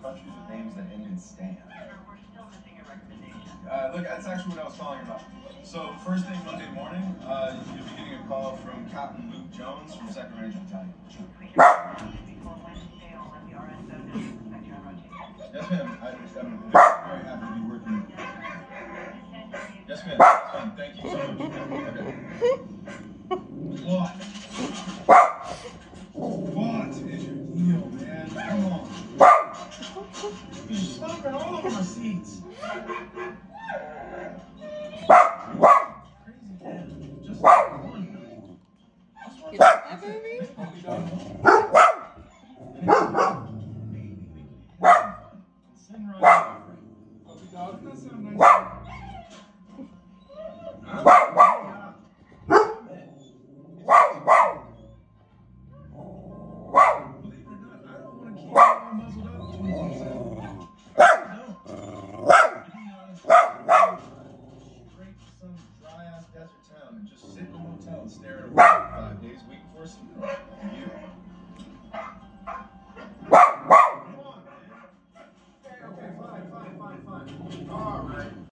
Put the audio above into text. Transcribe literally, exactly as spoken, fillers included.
countries with names that end in Stan. We're still missing a recommendation. Uh, look, that's actually what I was calling about. So, first thing Monday morning, uh, you'll be getting a call from Captain Luke Jones from second Ranger Battalion. Yes, ma'am. I, I'm very, very happy to be working with you. Yes, ma'am. Yes, ma'am. Thank you so much. Okay. What? What is your deal, man? Come on. You're stomping all over my seats. Crazy kid. Just like one. You like that movie? Doesn't that sound nice? Dry-ass desert town and just sit in a hotel and stare at a wall five days a week before some you.